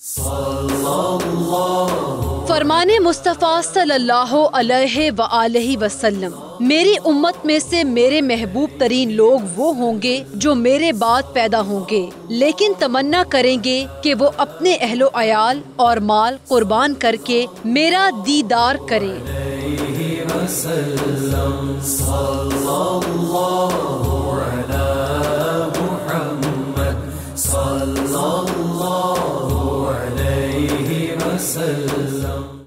फरमाने मुस्तफ़ा सल्लल्लाहु अलैहि वसल्लम, मेरी उम्मत में से मेरे महबूब तरीन लोग वो होंगे जो मेरे बाद पैदा होंगे, लेकिन तमन्ना करेंगे कि वो अपने अहलो अयाल और माल कुर्बान करके मेरा दीदार करें।